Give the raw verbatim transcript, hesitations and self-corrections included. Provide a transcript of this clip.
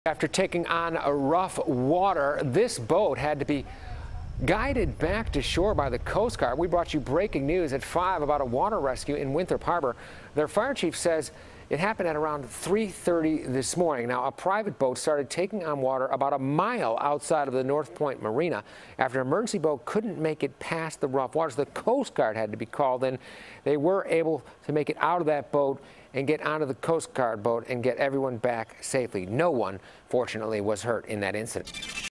After taking on a rough water, this boat had to be guided back to shore by the Coast Guard. We brought you breaking news at five about a water rescue in Winthrop Harbor. Their fire chief says it happened at around three thirty this morning. Now, a private boat started taking on water about a mile outside of the North Point Marina. After an emergency boat couldn't make it past the rough waters, the Coast Guard had to be called in. They were able to make it out of that boat and get onto the Coast Guard boat and get everyone back safely. No one, fortunately, was hurt in that incident.